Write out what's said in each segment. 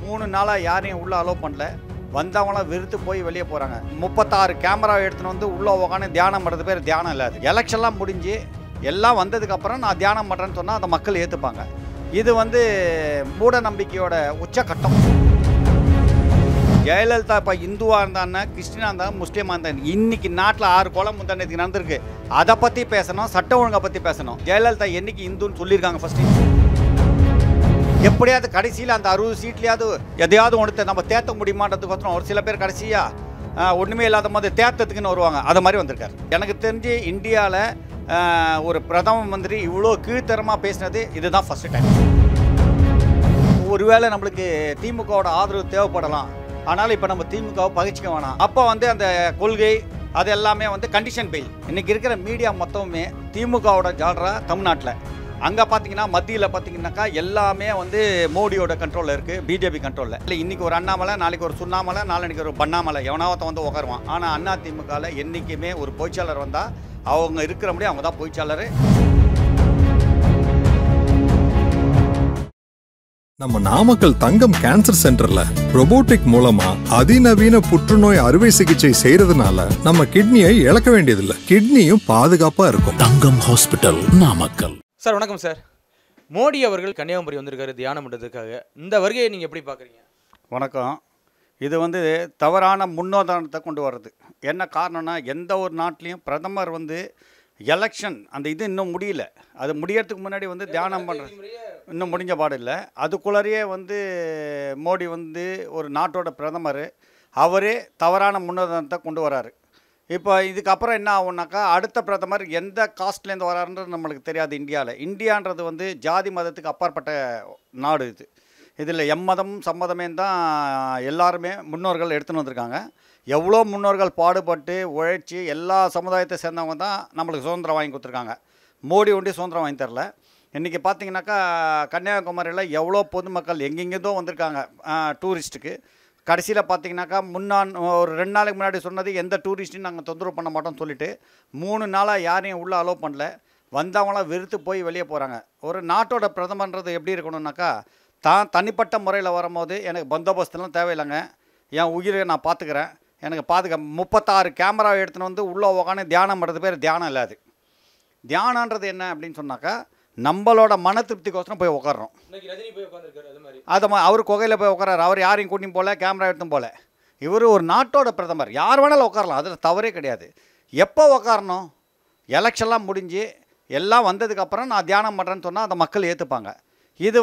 3 நாளாக யாரையும் உள்ளே அலோவ் பண்ணல. வந்தவங்களாம் வெறுத்து போய் வெளியே போகிறாங்க. 36 கேமரா எடுத்துன்னு வந்து உள்ளே உட்காந்து தியானம் பண்ணுறது பேர் தியானம் இல்லை. அது எலெக்ஷன்லாம் முடிஞ்சு எல்லாம் வந்ததுக்கப்புறம் நான் தியானம் பண்ணுறேன்னு சொன்னால் அதை மக்கள் ஏற்றுப்பாங்க. இது மூட நம்பிக்கையோட உச்சக்கட்டம். ஜெயலலிதா இப்போ இந்துவாக இருந்தாங்க, கிறிஸ்டினாக இருந்தாங்க, முஸ்லீமாக இருந்தாங்க. இன்னைக்கு நாட்டில் 6 கொலை முந்தானத்துக்கு நடந்திருக்கு. அதை பற்றி பேசணும், சட்ட ஒழுங்கை பற்றி பேசணும். ஜெயலலிதா என்னைக்கு இந்துன்னு சொல்லியிருக்காங்க ஃபஸ்ட்டு? எப்படியாவது கடைசியில் அந்த 60 சீட்லையாவது எதையாவது ஒன்று நம்ம தேர்த்த முடியுமான்றதுக்கோசரம் ஒரு சில பேர் கடைசியாக ஒன்றுமே இல்லாத மாதிரி தேர்த்தத்துக்குன்னு வருவாங்க. அது மாதிரி வந்திருக்காரு. எனக்கு தெரிஞ்சு இந்தியாவில் ஒரு பிரதம மந்திரி இவ்வளோ கீழ்த்தரமாக பேசினது இதுதான் ஃபஸ்ட்டு டைம். ஒருவேளை நம்மளுக்கு திமுகவோட ஆதரவு தேவைப்படலாம். ஆனாலும் இப்போ நம்ம திமுகவை பகிச்சிக்க வேணாம். அப்போ அந்த கொள்கை அது எல்லாமே கண்டிஷன் பெயில். இன்றைக்கி இருக்கிற மீடியா மொத்தமுமே திமுகவோட ஜால்ரா தமிழ்நாட்டில். அங்கே பார்த்தீங்கன்னா மத்தியில் பார்த்தீங்கன்னாக்கா எல்லாமே மோடியோட கண்ட்ரோலில் இருக்குது, பிஜேபி கண்ட்ரோலில் இல்லை. இன்றைக்கி ஒரு அண்ணாமலை, நாளைக்கு ஒரு சுண்ணாமலை, நாளைக்கு ஒரு பண்ணாமலை, எவனாவத்த உட்காருவான். ஆனால் அண்ணா திமுகவில் என்றைக்குமே ஒரு பொய்ச்சாளர் வந்தால் அவங்க இருக்கிற முடியும், அவங்க தான் பொய்ச்சாளர். நம்ம நாமக்கல் தங்கம் கேன்சர் சென்டர்ல ரோபோட்டிக் மூலமா அதிநவீன புற்றுநோய் அறுவை சிகிச்சை செய்யறதுனால நம்ம கிட்னியை இழக்க வேண்டியதில்லை, கிட்னியும் பாதுகாப்பா இருக்கும். தங்கம் ஹாஸ்பிட்டல், நாமக்கல். சார் வணக்கம் சார். மோடி அவர்கள் கன்னியாகுமரி வந்திருக்காரு தியானம் பண்ணுறதுக்காக. இந்த வருகையை நீங்கள் எப்படி பார்க்குறீங்க? வணக்கம். இது தவறான முன்னோதாரணத்தை கொண்டு வர்றது. என்ன காரணம்னா, எந்த ஒரு நாட்டிலையும் பிரதமர் எலெக்ஷன் இது இன்னும் முடியல. அது முடியறதுக்கு முன்னாடி தியானம் பண்ணுறது இன்னும் முடிஞ்ச பாடு இல்லை. அதுக்குள்ளேயே மோடி ஒரு நாட்டோட பிரதமர், அவரே தவறான முன்னோதாரணத்தை கொண்டு வராரு. இப்போ இதுக்கப்புறம் என்ன ஆகுனாக்கா, அடுத்த பிரதமர் எந்த காஸ்ட்லேருந்து வராருன்றது நம்மளுக்கு தெரியாது. இந்தியான்றது ஜாதி மதத்துக்கு அப்பாற்பட்ட நாடு. இதில் எம்மதம் சம்மதமே தான் எல்லாருமே முன்னோர்கள் எடுத்துன்னு வந்திருக்காங்க. எவ்வளோ முன்னோர்கள் பாடுபட்டு உழைச்சி எல்லா சமுதாயத்தை சேர்ந்தவங்க தான் நம்மளுக்கு சுதந்திரம் வாங்கி கொடுத்துருக்காங்க. மோடி ஒண்டி சுதந்திரம் வாங்கி தரல. இன்றைக்கி பார்த்தீங்கன்னாக்கா கன்னியாகுமரியில் எவ்வளோ பொதுமக்கள் எங்கெங்கேதோ வந்திருக்காங்க டூரிஸ்ட்டுக்கு. கடைசியில் பார்த்தீங்கன்னாக்கா ஒரு 2 நாளைக்கு முன்னாடி சொன்னது எந்த டூரிஸ்ட்டையும் நாங்கள் தொந்தரவு பண்ண மாட்டோம்னு சொல்லிவிட்டு 3 நாளாக யாரையும் உள்ளே அலோவ் பண்ணல. வந்தவங்களாம் வெறுத்து போய் வெளியே போகிறாங்க. ஒரு நாட்டோட பிரதமர்ன்றது எப்படி இருக்கணும்னாக்கா, தான் தனிப்பட்ட முறையில் வரும்போது எனக்கு பந்தோபஸ்துலாம் தேவையில்லைங்க, என் உயிரை நான் பார்த்துக்கிறேன், எனக்கு 36 கேமரா எடுத்துன்னு வந்து உள்ளே உட்காந்து தியானம் பண்ணுறது பேர் தியானம் இல்லை. அது தியானன்றது என்ன அப்படின்னு சொன்னாக்கா, நம்மளோட மன திருப்திக்கோசரம் போய் உட்காடுறோம். அது அவர் குகையில் போய் உட்காராரு. அவர் யாரையும் கூட்டியும் போகல, கேமரா எடுத்தும் போகல. இவர் ஒரு நாட்டோட பிரதமர், யார் வேணாலும் உட்காரலாம், அதில் தவறே கிடையாது. எப்போ உட்காரணும்? எலெக்ஷன்லாம் முடிஞ்சு எல்லாம் வந்ததுக்கப்புறம் நான் தியானம் பண்ணுறேன்னு சொன்னால் அதை மக்கள் ஏற்றுப்பாங்க. இது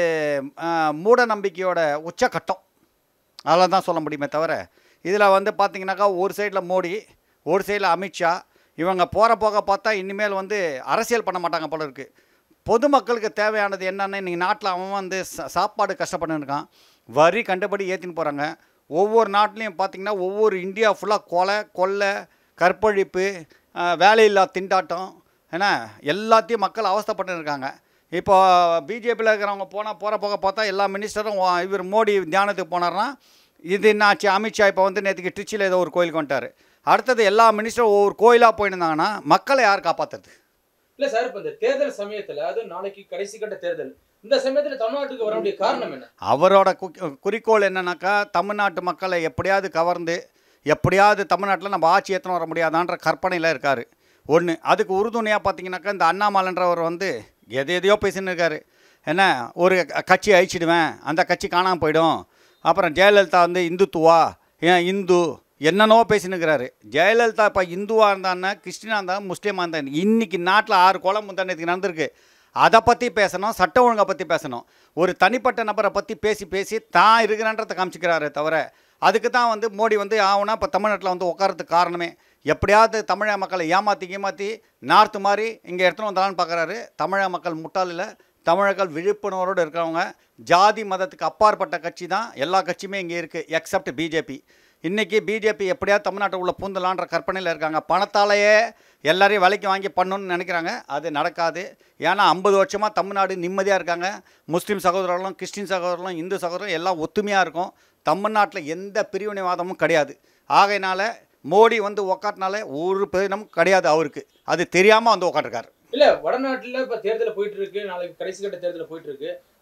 மூட நம்பிக்கையோட உச்சக்கட்டம். அதெல்லாம் தான் சொல்ல முடியுமே தவிர, இதில் பார்த்திங்கனாக்கா ஒரு சைடில் மோடி, ஒரு சைடில் அமித்ஷா, இவங்க போகிற போக பார்த்தா இனிமேல் அரசியல் பண்ண மாட்டாங்க போல இருக்குது. பொதுமக்களுக்கு தேவையானது என்னென்னு இன்றைக்கி நாட்டில் அவன் சாப்பாடு கஷ்டப்பட்டுருக்கான், வரி கண்டபடி ஏற்றின்னு போகிறாங்க. ஒவ்வொரு நாட்டிலையும் பார்த்திங்கன்னா ஒவ்வொரு இந்தியா ஃபுல்லாக கொள்ளை, கற்பழிப்பு, வேலையில்லா திண்டாட்டம், ஏன்னா எல்லாத்தையும் மக்கள் அவஸ்தைப்பட்டு இருக்காங்க. இப்போ பிஜேபியில் இருக்கிறவங்க போகிற போக பார்த்தா எல்லா மினிஸ்டரும் இவர் மோடி தியானத்துக்கு போனார்னா இது என்னாச்சு? அமித்ஷா இப்போ நேற்றுக்கு ட்ரிச்சியில் ஏதோ ஒரு கோயிலுக்கு வந்துட்டார். அடுத்தது எல்லா மினிஸ்டரும் ஒவ்வொரு கோயிலாக போயிருந்தாங்கன்னா மக்களை யார் காப்பாற்றுறது? இல்லை சார், இப்போ இந்த தேர்தல் சமயத்தில், அது நாளைக்கு கடைசி கட்ட தேர்தல், இந்த சமயத்தில் தமிழ்நாட்டுக்கு வர வேண்டிய காரணம் என்ன? அவரோட குறிக்கோள் என்னன்னாக்கா, தமிழ்நாட்டு மக்களை எப்படியாவது கவர்ந்து எப்படியாவது தமிழ்நாட்டில் நம்ம ஆட்சி ஏற்றணும் வர முடியாதான்ற கற்பனையில் இருக்கார். ஒன்று. அதுக்கு உறுதுணையாக பார்த்தீங்கன்னாக்கா இந்த அண்ணாமலைன்றவர் எதையோ பேசின்னு இருக்கார். என்ன, ஒரு கட்சி அழிச்சிடுவேன், அந்த கட்சி காணாமல் போயிடும், அப்புறம் ஜெயலலிதா இந்துத்துவா, ஏன் இந்து என்னென்னோ பேசினுக்கிறாரு. ஜெயலலிதா இப்போ இந்துவாக இருந்தாங்க, கிறிஸ்டினாக இருந்தாங்க, முஸ்லீமாக இருந்தாங்க. இன்றைக்கி நாட்டில் 6 கொலை முந்தானத்துக்கு நடந்திருக்கு. அதை பற்றி பேசணும், சட்ட ஒழுங்கை பற்றி பேசணும். ஒரு தனிப்பட்ட நபரை பற்றி பேசி தான் இருக்கிறன்றதை காமிச்சிக்கிறாரு தவிர, அதுக்கு தான் மோடி ஆகுனா இப்போ தமிழ்நாட்டில் உட்காரத்துக்கு காரணமே. எப்படியாவது தமிழக மக்களை ஏமாற்றி நார்த்து மாதிரி இங்கே எடுத்துன்னு வந்தாலும் பார்க்குறாரு. தமிழக மக்கள் முட்டாள் இல்லை, தமிழர்கள் விழிப்புணர்வோடு இருக்கிறவங்க. ஜாதி மதத்துக்கு அப்பாற்பட்ட கட்சி தான் எல்லா கட்சியுமே இங்கே இருக்குது, எக்ஸப்ட் பிஜேபி. இன்றைக்கி பிஜேபி எப்படியாவது தமிழ்நாட்டை உள்ள பூந்தலான்ற கற்பனையில் இருக்காங்க. பணத்தாலேயே எல்லாரையும் விலைக்கு வாங்கி பண்ணணும்னு நினைக்கிறாங்க. அது நடக்காது. ஏன்னா 50 வருஷமாக தமிழ்நாடு நிம்மதியாக இருக்காங்க. முஸ்லீம் சகோதரர்களும், கிறிஸ்டின் சகோதரர்களும், இந்து சகோதரரும் எல்லாம் ஒத்துமையாக இருக்கும். தமிழ்நாட்டில் எந்த பிரிவினைவாதமும் கிடையாது. ஆகையினால மோடி உக்காட்டினால ஒரு பிரயோஜனமும் கிடையாது அவருக்கு. அது தெரியாமல் உக்காட்டிருக்காரு. இல்லை, வடநாட்டில் இப்போ தேர்தல் போயிட்டு இருக்கு, நாளைக்கு கடைசி கட்ட தேர்தல் போயிட்டு இருக்கு.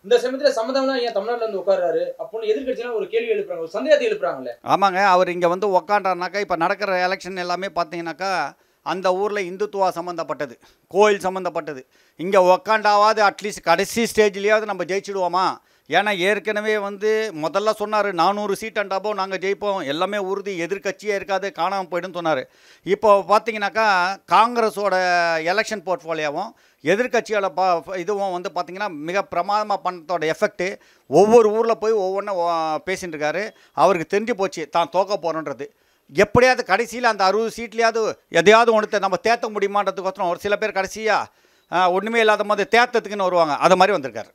இந்த சமயத்துல சம்மதம்லாம் ஏன் தமிழ்நாட்டுல வந்து உட்கார்றாரு அப்படின்னு எதிர்க்கட்சிலாம் ஒரு கேள்வி எழுப்புறாங்க, ஒரு சந்தேகத்தை எழுப்புறாங்கல்ல. ஆமாங்க, அவர் இங்கே வந்து உக்காண்டாருனாக்கா இப்போ நடக்கிற எலெக்ஷன் எல்லாமே பார்த்தீங்கன்னாக்கா அந்த ஊரில் இந்துத்துவா சம்மந்தப்பட்டது, கோயில் சம்மந்தப்பட்டது. இங்கே உக்காண்டாவது அட்லீஸ்ட் கடைசி ஸ்டேஜ்லேயாவது நம்ம ஜெயிச்சிடுவோமா? ஏன்னா ஏற்கனவே வந்து முதல்ல சொன்னார் 400 சீட் அண்டாபோ நாங்கள் ஜெயிப்போம், எல்லாமே உறுதி, எதிர்க்கட்சியே இருக்காது, காணாமல் போய்டுன்னு சொன்னார். இப்போ பார்த்தீங்கன்னாக்கா காங்கிரஸோட எலெக்ஷன் போர்ட்ஃபோலியோவும் எதிர்க்கட்சியோட இதுவும் வந்து பார்த்திங்கன்னா மிக பிரமாதமாக பண்ணதோட எஃபெக்ட்டு ஒவ்வொரு ஊரில் போய் ஒவ்வொன்றும் பேசிகிட்டு இருக்காரு. அவருக்கு தெரிஞ்சு போச்சு தான் தோக்க போகிறோன்றது. எப்படியாவது கடைசியில் அந்த 60 சீட்லேயாவது எதையாவது ஒன்று நம்ம தேத்த முடியுமான்றதுக்கோசரம் ஒரு சில பேர் கடைசியாக ஒன்றுமே இல்லாத மாதிரி தேத்தத்துக்குன்னு வருவாங்க, அது மாதிரி வந்திருக்காரு.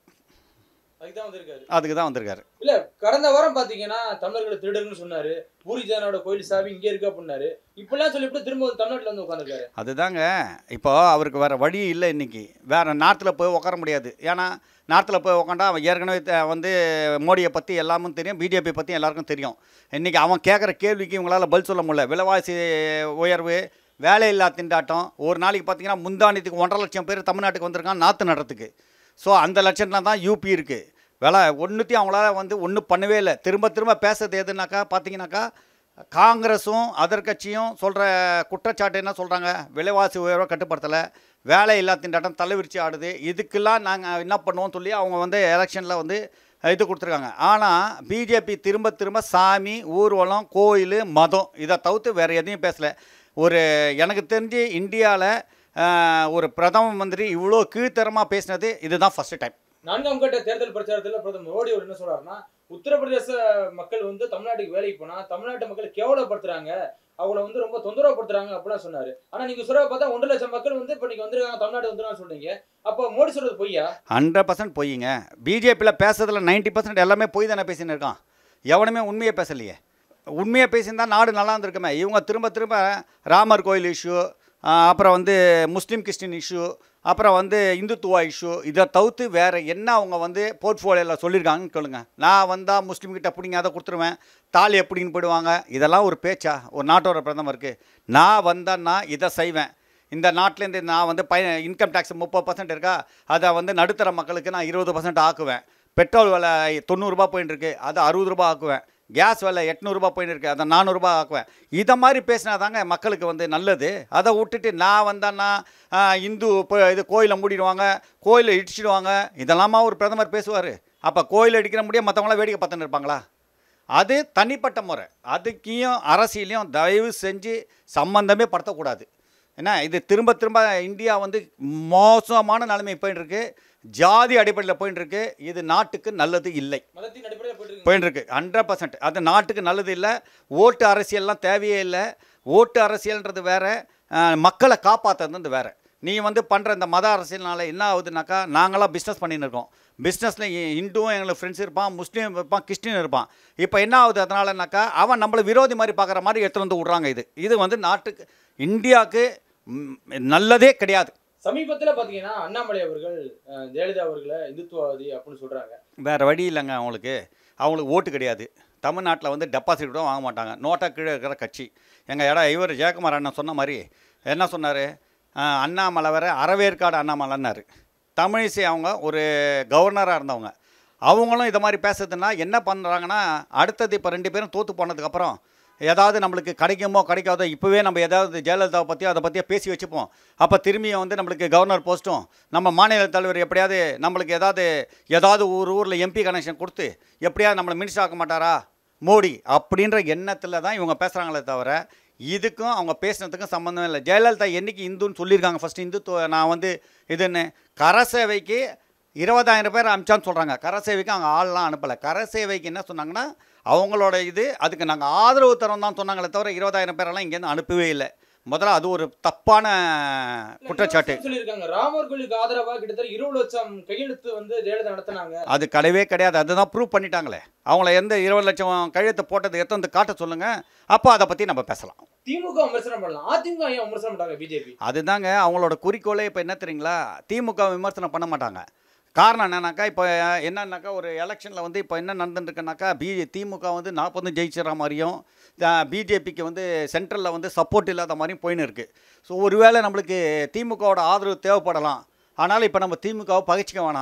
அதுக்கு தான் வந்திருக்காரு. இல்ல கடந்த வாரம் பாத்தீங்கன்னா தமிழர்களை திருடர்னு சொன்னாரு, பூரி ஜெகநாதோட கோயில் சாவி இங்கே இருக்கு அப்படின்னாரு. இப்பெல்லாம் சொல்லிவிட்டு திரும்ப தமிழ்நாட்டில் வந்து உட்காந்துருக்காரு. அதுதாங்க இப்போ அவருக்கு வேறு வழி இல்லை. இன்றைக்கி வேறு நார்த்தில் போய் உட்கார முடியாது. ஏன்னா நார்த்தில் போய் உட்காண்டா அவன் ஏற்கனவே வந்து மோடியை பற்றி எல்லாமும் தெரியும், பிஜேபி பற்றி எல்லாருக்கும் தெரியும். இன்றைக்கி அவன் கேட்குற கேள்விக்கு இவங்களால் பதில் சொல்ல முடியல. விலைவாசி உயர்வு, வேலையில்லா திண்டாட்டம், ஒரு நாளைக்கு பார்த்தீங்கன்னா முந்தானியத்துக்கு 1.5 லட்சம் பேர் தமிழ்நாட்டுக்கு வந்திருக்கான் நாற்று நடுறதுக்கு. ஸோ அந்த லட்சத்தில் தான் யூபி இருக்குது. வேலை ஒன்றுத்தையும் அவங்களால வந்து ஒன்றும் பண்ணவே இல்லை. திரும்ப திரும்ப பேசுறது எதுனாக்கா பார்த்தீங்கன்னாக்கா காங்கிரஸும் அதர் கட்சியும் சொல்கிற குற்றச்சாட்டு என்ன சொல்கிறாங்க, விலைவாசி உயர்வை கட்டுப்படுத்தலை, வேலை இல்லா திண்டாட்டம் தலைவிரிச்சு ஆடுது, இதுக்கெல்லாம் நாங்கள் என்ன பண்ணுவோம்னு சொல்லி அவங்க வந்து எலெக்ஷனில் வந்து இது கொடுத்துருக்காங்க. ஆனால் பிஜேபி திரும்ப திரும்ப சாமி, ஊர்வலம், கோயில், மதம் இதை தவிர்த்து வேறு எதையும் பேசலை. எனக்கு தெரிஞ்சு இந்தியாவில் ஒரு பிரதம மந்திரி இவ்வளோ கீழ்த்தரமாக பேசினது இதுதான் ஃபர்ஸ்ட் டைம். 4ஆம் கட்ட தேர்தல் பிரச்சாரத்தில் பிரதமர் மோடி அவர் என்ன சொல்றாருன்னா, உத்தரப்பிரதேச மக்கள் வந்து தமிழ்நாட்டுக்கு வேலைக்கு போனா தமிழ்நாட்டு மக்களை கேவலப்படுத்துறாங்க, அவங்கள வந்து ரொம்ப தொந்தரவுப்படுத்துறாங்க அப்படின்னு சொன்னாரு. ஆனா நீங்க சொல்ற பார்த்தா 1 லட்சம் மக்கள் வந்து இப்ப நீங்க வந்துருக்காங்க தமிழ்நாடு வந்துருக்கான்னு சொல்றீங்க. அப்போ மோடி சொல்றது பொய்யா? 100% பொய்யுங்க. பிஜேபியில் பேசுறதுல 90% எல்லாமே பொய் தானே பேசின்னு இருக்கான். எவனுமே உண்மையை பேசலையே. உண்மையை பேசியிருந்தா நாடு நல்லா இருந்திருக்குமே. இவங்க திரும்ப திரும்ப ராமர் கோயில் இஷ்யூ, அப்புறம் வந்து முஸ்லீம் கிறிஸ்டின் இஷ்யூ, அப்புறம் வந்து இந்துத்துவா இஷ்யூ, இதை தவிர்த்து வேறு என்ன அவங்க வந்து போர்ட்ஃபோலியோவில் சொல்லியிருக்காங்கன்னு சொல்லுங்கள். நான் வந்தால் முஸ்லீம்கிட்ட பிடிங்க அதை கொடுத்துருவேன், தாலி எப்படின்னு போயிடுவாங்க, இதெல்லாம் ஒரு பேச்சா ஒரு நாட்டோட பிரதமருக்கு? நான் வந்தேன்னா இதை செய்வேன், இந்த நாட்டிலேருந்து நான் வந்து இன்கம் டேக்ஸ் 30% இருக்கா, அதை வந்து நடுத்தர மக்களுக்கு நான் 20% ஆக்குவேன், பெட்ரோல் விலை 90 ரூபா போயின்னு இருக்கு, அதை 60 ரூபா ஆக்குவேன், கேஸ் விலை 800 ரூபா போயின்னு இருக்கு, அதை 400 ரூபா ஆக்குவேன். இதை மாதிரி பேசினா தாங்க மக்களுக்கு வந்து நல்லது. அதை விட்டுட்டு நான் வந்தேன்னா இந்து இது கோயிலை மூடிடுவாங்க, கோயிலை இடிச்சிடுவாங்க, இதெல்லாமா ஒரு பிரதமர் பேசுவார்? அப்போ கோயில் அடிக்கிற முடியாது மற்றவங்களாம் வேடிக்கை பார்த்துன்னு இருப்பாங்களா? அது தனிப்பட்ட முறை. அதுக்கையும் அரசியலையும் தயவு செஞ்சு சம்பந்தமே படுத்தக்கூடாது. ஏன்னா இது திரும்ப திரும்ப இந்தியா வந்து மோசமான நிலைமை போயின்னு இருக்கு, ஜாதி அடிப்படையில் போயின்னு இருக்கு. இது நாட்டுக்கு நல்லது இல்லை. போயின்னு இருக்கு 100%. அது நாட்டுக்கு நல்லது இல்லை. ஓட்டு அரசியல்லாம் தேவையே இல்லை. ஓட்டு அரசியல்ன்றது வேற, மக்களை காப்பாற்றுறது வேற. நீ வந்து பண்ணுற இந்த மத அரசியல்னால என்ன ஆகுதுனாக்கா, நாங்களாம் பிஸ்னஸ் பண்ணின்னு இருக்கோம். பிஸ்னஸில் இந்துவும் எங்களுக்கு ஃப்ரெண்ட்ஸ் இருப்பான், முஸ்லீம் இருப்பான், கிறிஸ்டின் இருப்பான். இப்போ என்ன ஆகுது அதனாலனாக்கா, அவன் நம்மளை விரோதி மாதிரி பார்க்குற மாதிரி எடுத்துகிட்டு வந்து விட்றாங்க. இது வந்து நாட்டுக்கு, இந்தியாவுக்கு நல்லதே கிடையாது. சமீபத்தில் பார்த்தீங்கன்னா அண்ணாமலை அவர்கள் ஜெயலலிதா அவர்களை இந்துத்துவவாதி அப்படின்னு சொல்கிறாங்க. வேறு வழி இல்லைங்க. அவங்களுக்கு ஓட்டு கிடையாது. தமிழ்நாட்டில் வந்து டெபாசிட் கூட வாங்க மாட்டாங்க. நோட்டா கீழே இருக்கிற கட்சி. இவர் ஜெயக்குமார் அண்ணன் சொன்ன மாதிரி என்ன சொன்னார், அண்ணாமலை வேறு அறவேற்காடு அண்ணாமலைன்னாரு. தமிழிசை அவங்க ஒரு கவர்னராக இருந்தவங்க. அவங்களும் இதை மாதிரி பேசுறதுன்னா என்ன பண்ணுறாங்கன்னா, அடுத்தது இப்போ 2 பேரும் தோற்று போனதுக்கப்புறம் ஏதாவது நம்மளுக்கு கிடைக்குமோ கிடைக்காதோ, இப்போவே நம்ம ஏதாவது ஜெயலலிதாவை பற்றியோ அதை பற்றியோ பேசி வச்சுப்போம். அப்போ திரும்பியும் வந்து நம்மளுக்கு கவர்னர் போஸ்ட்டும், நம்ம மாநில தலைவர் எப்படியாவது நம்மளுக்கு ஏதாவது ஒரு ஊரில் எம்பி கனெக்ஷன் கொடுத்து எப்படியாவது நம்மளை மினிஸ்டர் ஆக்க மாட்டாரா மோடி அப்படின்ற எண்ணத்தில் தான் இவங்க பேசுகிறாங்களே தவிர, இதுக்கும் அவங்க பேசுனதுக்கும் சம்மந்தம் இல்லை. ஜெயலலிதா என்றைக்கு இந்துன்னு சொல்லியிருக்காங்க? ஃபஸ்ட்டு இந்துத்துவ நான் வந்து இதுன்னு கரசேவைக்கு 20,000 பேர் அனுப்பிச்சான்னு சொல்கிறாங்க. கரசேவைக்கு அவங்க ஆள்லாம் அனுப்பலை. கரசேவைக்கு என்ன சொன்னாங்கன்னா, அவங்களோட அதுக்கு நாங்கள் ஆதரவு தரோம் தான் சொன்னாங்களே தவிர 20,000 பேரெல்லாம் இங்கேருந்து அனுப்பவே இல்லை. முதல்ல அது ஒரு தப்பான குற்றச்சாட்டு சொல்லியிருக்காங்க. ராமர் கோயிலுக்கு ஆதரவாக கிட்டத்தட்ட 20 லட்சம் கையெழுத்து வந்து ஜெயலலிதா நடத்தினாங்க. அது கிடையவே கிடையாது. அதுதான் ப்ரூவ் பண்ணிட்டாங்களே. அவங்கள எந்த 20 லட்சம் கையெழுத்து போட்டது எத்தனை காட்ட சொல்லுங்க, அப்போ அதை பற்றி நம்ம பேசலாம். திமுக விமர்சனம் பண்ணலாம், அதிமுக ஏன் விமர்சனம் பண்ணாங்க பிஜேபி? அதுதாங்க அவங்களோட குறிக்கோளே. இப்போ என்ன தெரியுங்களா, திமுக விமர்சனம் பண்ண மாட்டாங்க. காரணம் என்னன்னாக்கா, இப்போ என்னன்னாக்கா ஒரு எலெக்ஷனில் வந்து இப்போ என்ன நடந்துட்டுருக்குனாக்கா, திமுக வந்து 40 ஜெயிச்சிடற மாதிரியும், பிஜேபிக்கு வந்து சென்ட்ரலில் வந்து சப்போர்ட் இல்லாத மாதிரியும் போயின்னு இருக்குது. ஸோ ஒருவேளை நம்மளுக்கு திமுகவோட ஆதரவு தேவைப்படலாம். ஆனால் இப்போ நம்ம திமுகவை பகிச்சிக்க வேணாம்.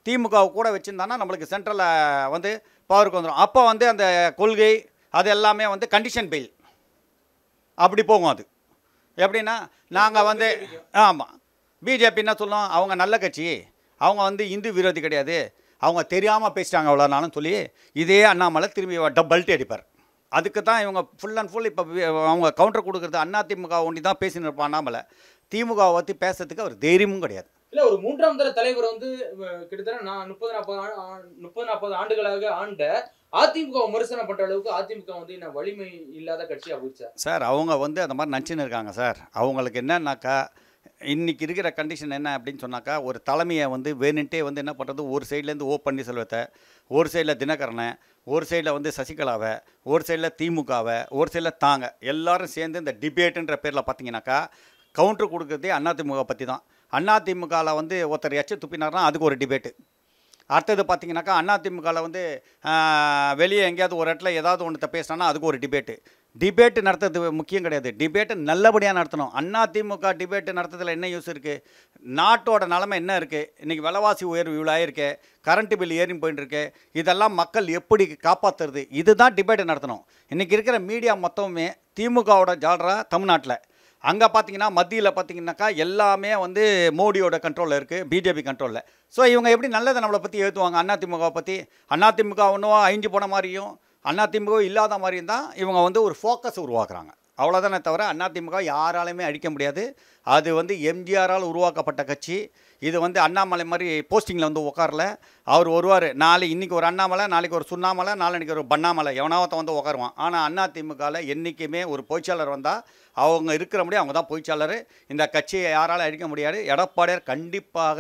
திமுகவை கூட வச்சுருந்தானா நம்மளுக்கு சென்ட்ரலில் வந்து பவருக்கு வந்துடும். அப்போ வந்து அந்த கொள்கை அது எல்லாமே வந்து கண்டிஷன் பெயில் அப்படி போகும். அது எப்படின்னா நாங்கள் வந்து ஆமாம் பிஜேபி என்ன சொல்லும், அவங்க நல்ல கட்சி, அவங்க வந்து இந்து விரோதி கிடையாது, அவங்க தெரியாமல் பேசிட்டாங்க அவ்வளோனாலும் சொல்லி இதே அண்ணாமலை திரும்பி பெல்ட் அடிப்பார். அதுக்கு தான் இவங்க ஃபுல் அண்ட் ஃபுல் இப்போ அவங்க கவுண்டர் கொடுக்குறது அதிமுக ஒண்டி தான் பேசின்னு இருப்பான் அண்ணாமலை. திமுகவை பற்றி பேசுறதுக்கு அவர் தைரியமும் கிடையாது. இல்ல ஒரு மூன்றாம் தர தலைவர் வந்து கிட்டத்தட்ட நான் 30-40 ஆண்டுகளாக ஆண்ட அதிமுக விமர்சனம் பண்ற அளவுக்கு அதிமுக வந்து என்ன வலிமை இல்லாத கட்சியா போச்சா சார்? அவங்க வந்து அந்த மாதிரி நினச்சின்னு இருக்காங்க சார். அவங்களுக்கு என்னன்னாக்கா இன்றைக்கி இருக்கிற கண்டிஷன் என்ன அப்படின்னு சொன்னாக்கா, ஒரு தலைமையை வந்து வேணுன்ட்டே வந்து என்ன பண்ணுறது, ஒரு சைட்லேருந்து ஓ பன்னீர்செல்வத்தை, ஒரு சைடில் தினகரனை, ஒரு சைடில் வந்து சசிகலாவை, ஒரு சைடில் திமுகவை, ஒரு சைடில் தாங்க எல்லாரும் சேர்ந்து இந்த டிபேட்டுன்ற பேரில் பார்த்தீங்கன்னாக்கா கவுண்டர் கொடுக்குறதே அதிமுக பற்றி தான். அதிமுகவில் வந்து ஒருத்தர் எச்ச துப்பினார்னா அதுக்கு ஒரு டிபேட்டு. அடுத்தது பார்த்தீங்கன்னாக்கா அதிமுகவில் வந்து வெளியே எங்கேயாவது ஒரு இடத்துல ஏதாவது ஒன்றத்தை பேசினான்னா அதுக்கு ஒரு டிபேட்டு நடத்துறது முக்கியம் கிடையாது. டிபேட்டு நல்லபடியாக நடத்தணும். அதிமுக டிபேட்டு நடத்துறதுல என்ன யூஸ் இருக்குது? நாட்டோட நிலைமை என்ன இருக்குது? இன்றைக்கி விலைவாசி உயர்வு இவ்வளோ ஆயிருக்கு, கரண்ட்டு பில் ஏறி போயிட்டுருக்கு, இதெல்லாம் மக்கள் எப்படி காப்பாற்றுறது, இதுதான் டிபேட்டு நடத்தணும். இன்றைக்கி இருக்கிற மீடியா மொத்தமே திமுகவோட ஜாலரா தமிழ்நாட்டில். அங்கே பார்த்தீங்கன்னா மத்தியில் பார்த்தீங்கன்னாக்கா எல்லாமே வந்து மோடியோட கண்ட்ரோலில் இருக்குது, பிஜேபி கண்ட்ரோலில். ஸோ இவங்க எப்படி நல்லதை நம்மளை பற்றி ஏற்றுவாங்க? அதிமுகவை பற்றி அதிமுக ஒன்றும் அழிஞ்சு போன மாதிரியும் அதிமுக இல்லாத மாதிரியும் தான் இவங்க வந்து ஒரு ஃபோக்கஸ் உருவாக்குறாங்க. அவ்வளோதானே தவிர அதிமுக யாராலையுமே அழிக்க முடியாது. அது வந்து எம்ஜிஆரால் உருவாக்கப்பட்ட கட்சி. இது வந்து அண்ணாமலை மாதிரி போஸ்டிங்கில் வந்து உட்காரல. அவர் வருவார், இன்றைக்கி ஒரு அண்ணாமலை, நாளைக்கு ஒரு சுண்ணாமலை, நாளைக்கு ஒரு பண்ணாமலை, எவனாவத்தை வந்து உட்காருவான். ஆனால் அதிமுகவில் என்றைக்குமே ஒரு பொய்ச்சாளர் வந்தால் அவங்க இருக்கிற முடியும், அவங்க தான் பொய்ச்சாளர். இந்த கட்சியை யாராலும் அழிக்க முடியாது. எடப்பாடியார் கண்டிப்பாக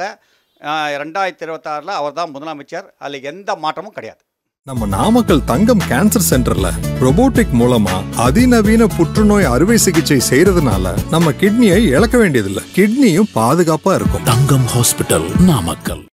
2026 அவர் தான் முதலமைச்சர். அதில் எந்த மாற்றமும் கிடையாது. நம்ம நாமக்கல் தங்கம் கேன்சர் சென்டர்ல robotic மூலமா அதிநவீன புற்றுநோய் அறுவை சிகிச்சை செய்யறதுனால நம்ம கிட்னியை இழக்க வேண்டியதில்லை. கிட்னியும் பாதுகாப்பா இருக்கும். தங்கம் ஹாஸ்பிட்டல், நாமக்கல்.